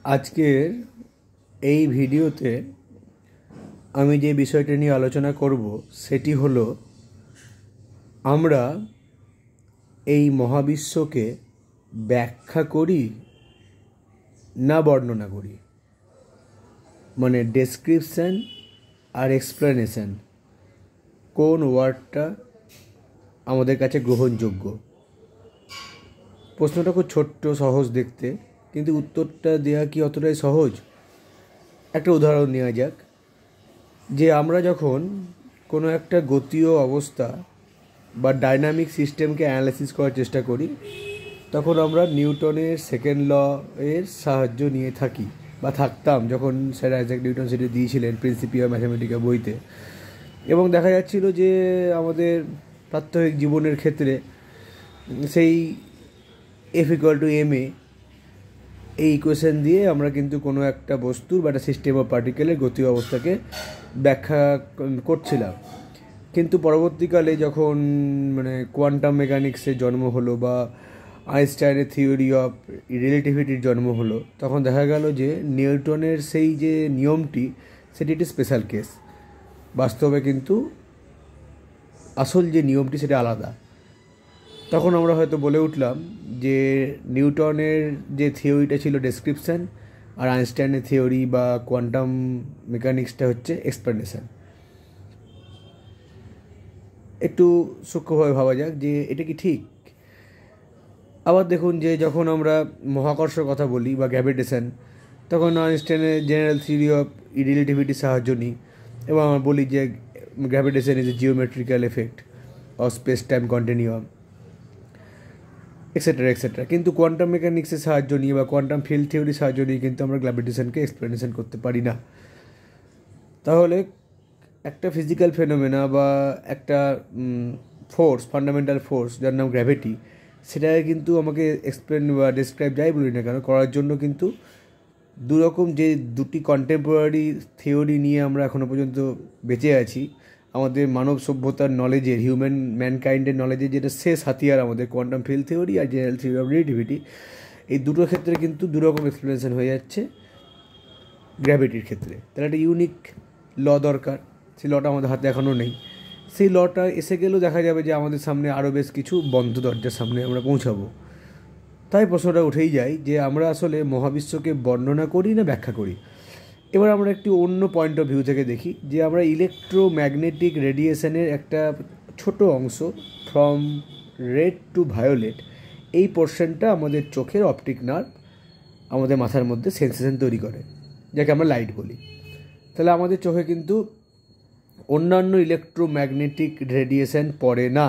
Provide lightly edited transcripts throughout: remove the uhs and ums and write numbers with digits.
আজকের এই ভিডিওতে আমি যে বিষয়টা নিয়ে আলোচনা করব সেটি হলো আমরা এই মহাবিশ্বকে ব্যাখ্যা করি না বর্ণনা করি, মানে ডেসক্রিপশন আর এক্সপ্লেনেশন কোন ওয়ার্ডটা আমাদের কাছে গ্রহণযোগ্য। প্রশ্নটা খুব ছোট্ট, সহজ দেখতে, কিন্তু উত্তরটা দেওয়া কি অতটাই সহজ? একটা উদাহরণ নেওয়া যাক, যে আমরা যখন কোনো একটা গতীয় অবস্থা বা ডাইনামিক সিস্টেমকে অ্যানালাইসিস করার চেষ্টা করি, তখন আমরা নিউটনের সেকেন্ড ল এর সাহায্য নিয়ে থাকি বা থাকতাম, যখন স্যার আইজ্যাক নিউটন সেটি দিয়েছিলেন প্রিন্সিপিয়া ম্যাথামেটিকা বইতে। এবং দেখা যাচ্ছিল যে আমাদের প্রাত্যহিক জীবনের ক্ষেত্রে সেই F=ma এই ইকুয়েশন দিয়ে আমরা কিন্তু কোনো একটা বস্তুর বা একটা সিস্টেম অফ পার্টিকেলের গতীয় অবস্থাকে ব্যাখ্যা করছিলাম। কিন্তু পরবর্তীকালে যখন কোয়ান্টাম মেকানিক্সের জন্ম হলো বা আইনস্টাইনের থিওরি অফ রিলেটিভিটির জন্ম হলো, তখন দেখা গেল যে নিউটনের সেই যে নিয়মটি সেটি একটি স্পেশাল কেস। বাস্তবে কিন্তু আসল যে নিয়মটি সেটা আলাদা। তখন আমরা হয়তো বলে উঠলাম যে নিউটনের যে থিওরিটা ছিল ডেসক্রিপশান, আর আইনস্টাইনের থিওরি বা কোয়ান্টাম মেকানিক্সটা হচ্ছে এক্সপ্লেনেশন। একটু সূক্ষ্মভাবে ভাবা যাক যে এটা কি ঠিক। আবার দেখুন যে যখন আমরা মহাকর্ষের কথা বলি বা গ্র্যাভিটেশন, তখন আইনস্টাইনের জেনারেল থিওরি অফ রিলেটিভিটির সাহায্য নিই এবং আমরা বলি যে gravitation is a geometrical effect of space time continuum, etcetera etcetera. কিন্তু কোয়ান্টাম মেকানিক্সের সাহায্য নিয়ে বা কোয়ান্টাম ফিল্ড থিওরির সাহায্য নিয়ে কিন্তু আমরা গ্র্যাভিটেশনকে এক্সপ্লেনেশন করতে পারি না। তাহলে একটা ফিজিক্যাল ফেনোমেনা বা একটা ফোর্স, ফান্ডামেন্টাল ফোর্স যার নাম গ্র্যাভিটি, সেটাকে কিন্তু আমাকে এক্সপ্লেন বা ডিসক্রাইব যাই বলি না কেন করার জন্য কিন্তু দুরকম যে দুটি কন্টেম্পোরারি থিওরি নিয়ে আমরা এখনও পর্যন্ত বেঁচে আছি, আমাদের মানব সভ্যতার নলেজের, হিউম্যান ম্যানকাইন্ডের নলেজের যেটা শেষ হাতিয়ার আমাদের কোয়ান্টাম ফিল্ড থিওরি আর জেনারেল থিওরি অফ রিলেটিভিটি, এই দুটোর ক্ষেত্রে কিন্তু দুরকম এক্সপ্লেনেশন হয়ে যাচ্ছে গ্র্যাভিটির ক্ষেত্রে। তাহলে একটা ইউনিক ল দরকার, সেই লটা আমাদের হাতে এখনও নেই। সেই লটা এসে গেলেও দেখা যাবে যে আমাদের সামনে আরও বেশ কিছু বন্ধ দরজার সামনে আমরা পৌঁছাবো। তাই প্রশ্নটা উঠেই যায় যে আমরা আসলে মহাবিশ্বকে বর্ণনা করি না ব্যাখ্যা করি। এবার আমরা একটি অন্য পয়েন্ট অফ ভিউ থেকে দেখি যে আমরা ইলেকট্রোম্যাগনেটিক রেডিয়েশনের একটা ছোট অংশ, ফ্রম রেড টু ভায়োলেট, এই পোর্শনটা আমাদের চোখের অপটিক নার্ভ আমাদের মাথার মধ্যে সেন্সেশন তৈরি করে, যাকে আমরা লাইট বলি। তাহলে আমাদের চোখে কিন্তু অন্যান্য ইলেকট্রোম্যাগনেটিক রেডিয়েশন পড়ে না।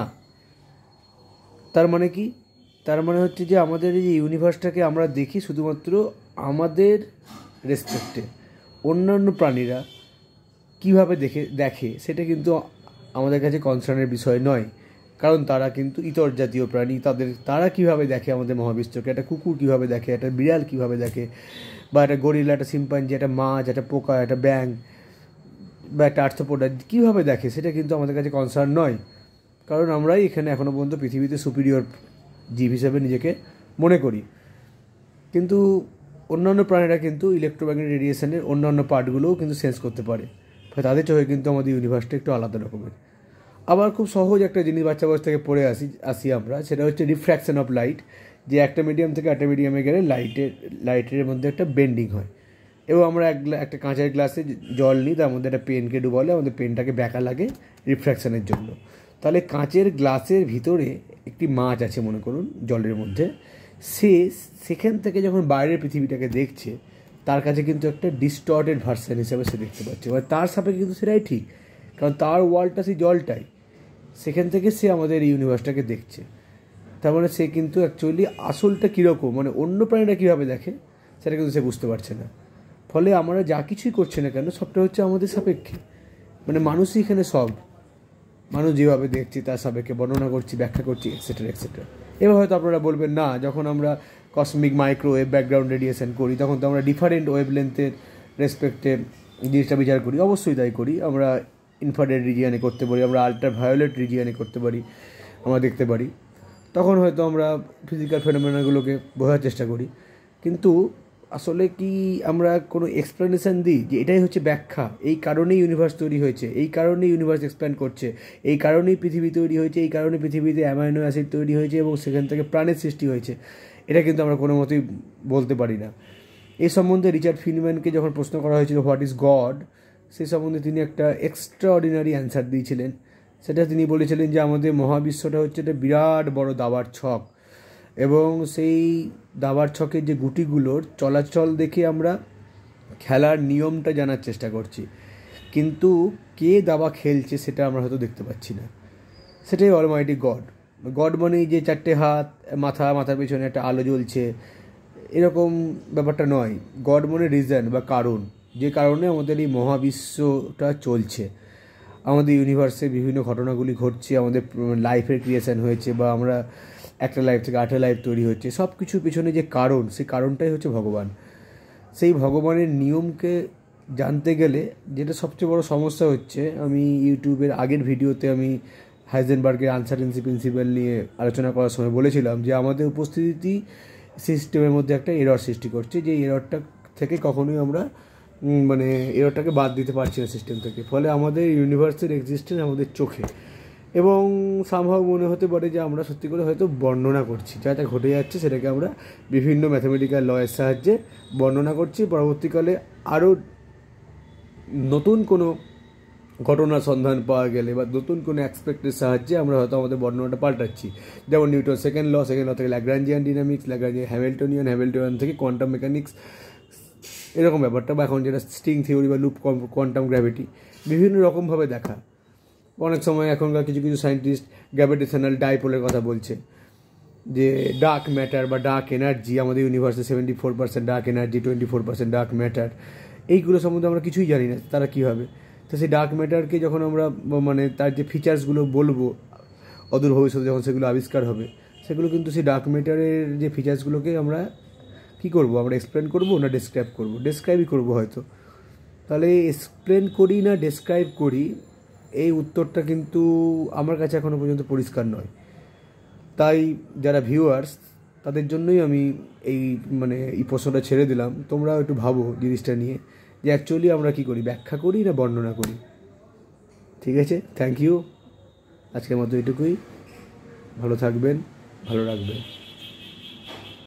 তার মানে কি? তার মানে হচ্ছে যে আমাদের এই ইউনিভার্সটাকে আমরা দেখি শুধুমাত্র আমাদের রেসপেক্টে। অন্যান্য প্রাণীরা কীভাবে দেখে সেটা কিন্তু আমাদের কাছে কনসার্নের বিষয় নয়, কারণ তারা কিন্তু ইতর জাতীয় প্রাণী। তারা কীভাবে দেখে আমাদের মহাবিশ্বকে, একটা কুকুর কীভাবে দেখে, একটা বিড়াল কীভাবে দেখে, বা একটা গরিলা, একটা সিম্পাঞ্জি, একটা মাছ, একটা পোকা, একটা ব্যাঙ বা একটা আর্থ্রোপোডা কীভাবে দেখে সেটা কিন্তু আমাদের কাছে কনসার্ন নয়, কারণ আমরাই এখানে এখনও পর্যন্ত পৃথিবীতে সুপিরিয়র জীব হিসেবে নিজেকে মনে করি। কিন্তু অন্যান্য প্রাণীরা কিন্তু ইলেকট্রোম্যাগনেটিক রেডিয়েশনের অন্যান্য পার্টগুলোও কিন্তু সেন্স করতে পারে, তাদের চোখে কিন্তু আমাদের ইউনিভার্সটা একটু আলাদা রকমের। আবার খুব সহজ একটা জিনিস বাচ্চা বয়স থেকে পড়ে আসি আমরা, সেটা হচ্ছে রিফ্র্যাকশন অফ লাইট, যে একটা মিডিয়াম থেকে একটা মিডিয়ামে গেলে লাইটের মধ্যে একটা বেন্ডিং হয়। এবং আমরা একটা কাঁচের গ্লাসে জল নিই, তার মধ্যে একটা পেনকে ডুবালে আমাদের পেনটাকে ব্যাকা লাগে রিফ্র্যাকশনের জন্য। তাহলে কাঁচের গ্লাসের ভিতরে একটি মাছ আছে মনে করুন জলের মধ্যে, সেখান থেকে যখন বাইরের পৃথিবীটাকে দেখছে, তার কাছে কিন্তু একটা ডিস্টর্টেড ভার্সন হিসেবে সে দেখতে পাচ্ছে। মানে তার সাপেক্ষে কিন্তু সেটাই ঠিক, কারণ তার ওয়ার্ল্ডটা সেই জলটাই, সেখান থেকে সে আমাদের এই ইউনিভার্সটাকে দেখছে। তার মানে সে কিন্তু অ্যাকচুয়ালি আসলটা কীরকম, মানে অন্য প্রাণীরা কীভাবে দেখে সেটা কিন্তু সে বুঝতে পারছে না। ফলে আমরা যা কিছুই করছি না কেন সবটা হচ্ছে আমাদের সাপেক্ষে। মানে মানুষই এখানে সব, মানুষ যেভাবে দেখছি তার সাপেক্ষে বর্ণনা করছি, ব্যাখ্যা করছি, এক্সেট্রা এক্সেট্রা। এবার হয়তো আপনারা বলবেন, না, যখন আমরা কসমিক মাইক্রোওয়েভ ব্যাকগ্রাউন্ড রেডিয়েশন করি তখন তো আমরা ডিফারেন্ট ওয়েভ লেন্থের রেসপেক্টে জিনিসটা বিচার করি। অবশ্যই তাই করি। আমরা ইনফ্রারেড রিজিয়ানে করতে পারি, আমরা আল্ট্রাভায়োলেট রিজিয়ানে করতে পারি, আমরা দেখতে পারি। তখন হয়তো আমরা ফিজিক্যাল ফেনোমেনাগুলোকে বোঝার চেষ্টা করি। কিন্তু আসলে কি আমরা কোনো এক্সপ্লেনেশন দিই যে এটাই হচ্ছে ব্যাখ্যা, এই কারণেই ইউনিভার্স তৈরি হয়েছে, এই কারণেই ইউনিভার্স এক্সপ্যান্ড করছে, এই কারণেই পৃথিবী তৈরি হয়েছে, এই কারণে পৃথিবীতে অ্যামাইনো অ্যাসিড তৈরি হয়েছে এবং সেখান থেকে প্রাণের সৃষ্টি হয়েছে, এটা কিন্তু আমরা কোনো মতেই বলতে পারি না। এই সম্বন্ধে রিচার্ড ফিনম্যানকে যখন প্রশ্ন করা হয়েছিল হোয়াট ইজ গড, সেই সম্বন্ধে তিনি একটা এক্সট্রা অর্ডিনারি অ্যান্সার দিয়েছিলেন। সেটা তিনি বলেছিলেন যে আমাদের মহাবিশ্বটা হচ্ছে একটা বিরাট বড় দাবার ছক, এবং সেই দাবার ছকের যে গুটিগুলোর চলাচল দেখে আমরা খেলার নিয়মটা জানার চেষ্টা করছি, কিন্তু কে দাবা খেলছে সেটা আমরা হয়তো দেখতে পাচ্ছি না। সেটাই অলমাইটি গড। গড মানেই যে চারটে হাত, মাথার পেছনে একটা আলো জ্বলছে, এরকম ব্যাপারটা নয়। গড মানে রিজন বা কারণ, যে কারণে আমাদের এই মহাবিশ্বটা চলছে, আমাদের ইউনিভার্সে বিভিন্ন ঘটনাগুলি ঘটছে, আমাদের লাইফের ক্রিয়েশন হয়েছে, বা আমরা একটা লাইফ থেকে আরেকটা লাইফ তৈরি হচ্ছে, সব কিছুর পিছনে যে কারণ, সেই কারণটাই হচ্ছে ভগবান। সেই ভগবানের নিয়মকে জানতে গেলে যেটা সবচেয়ে বড় সমস্যা হচ্ছে, আমি ইউটিউবের আগের ভিডিওতে আমি হাইজেনবার্গের আনসার্টেনসি প্রিন্সিপাল নিয়ে আলোচনা করার সময় বলেছিলাম যে আমাদের উপস্থিতি সিস্টেমের মধ্যে একটা এরর সৃষ্টি করছে, যে এররটা থেকে কখনোই আমরা মানে এররটাকে বাদ দিতে পারছি না সিস্টেম থেকে। ফলে আমাদের ইউনিভার্সের এক্সিস্টেন্স আমাদের চোখে, এবং সম্ভব মনে হতে পারে যে আমরা সত্যি করে হয়তো বর্ণনা করছি, যা ঘটে যাচ্ছে সেটাকে আমরা বিভিন্ন ম্যাথামেটিক্যাল লয়ের সাহায্যে বর্ণনা করছি। পরবর্তীকালে আরও নতুন কোনো ঘটনার সন্ধান পাওয়া গেলে বা নতুন কোনো অ্যাসপেক্টের সাহায্যে আমরা হয়তো আমাদের বর্ণনাটা পাল্টাচ্ছি। যেমন নিউটন সেকেন্ড ল থেকে ল্যাগ্রাঞ্জিয়ান ডিনামিক্স, ল্যাগ্রাঞ্জিয়ান হ্যামিল্টনিয়ান থেকে কোয়ান্টাম মেকানিক্স, এরকম ব্যাপারটা, বা এখন যেটা স্ট্রিং থিওরি বা লুপ কোয়ান্টাম গ্র্যাভিটি, বিভিন্ন রকমভাবে দেখা। অনেক সময় এখনকার কিছু সায়েন্টিস্ট গ্র্যাভিটেশনাল ডাইপোলের কথা বলছে, যে ডার্ক ম্যাটার বা ডার্ক এনার্জি, আমাদের ইউনিভার্সে 74% ডার্ক এনার্জি, 24% ডার্ক ম্যাটার, এইগুলো সম্বন্ধে আমরা কিছুই জানি না তারা কী হবে। তো সেই ডার্ক ম্যাটারকে যখন আমরা মানে তার যে ফিচার্সগুলো বলবো অদূর ভবিষ্যতে যখন সেগুলো আবিষ্কার হবে, সেগুলো কিন্তু সেই ডার্ক ম্যাটারের যে ফিচার্সগুলোকে আমরা কী করবো, আমরা এক্সপ্লেন করবো না ডেসক্রাইব করবো? ডেসক্রাইবই করবো হয়তো। তাহলে এক্সপ্লেন করি না ডেসক্রাইব করি, এই উত্তরটা কিন্তু আমার কাছে এখনও পর্যন্ত পরিষ্কার নয়। তাই যারা ভিউয়ার্স, তাদের জন্যই আমি এই এই প্রশ্নটা ছেড়ে দিলাম। তোমরাও একটু ভাবো জিনিসটা নিয়ে, যে অ্যাকচুয়ালি আমরা কী করি, ব্যাখ্যা করি না বর্ণনা করি। ঠিক আছে, থ্যাংক ইউ। আজকের মতো এটুকুই। ভালো থাকবেন, ভালো রাখবেন।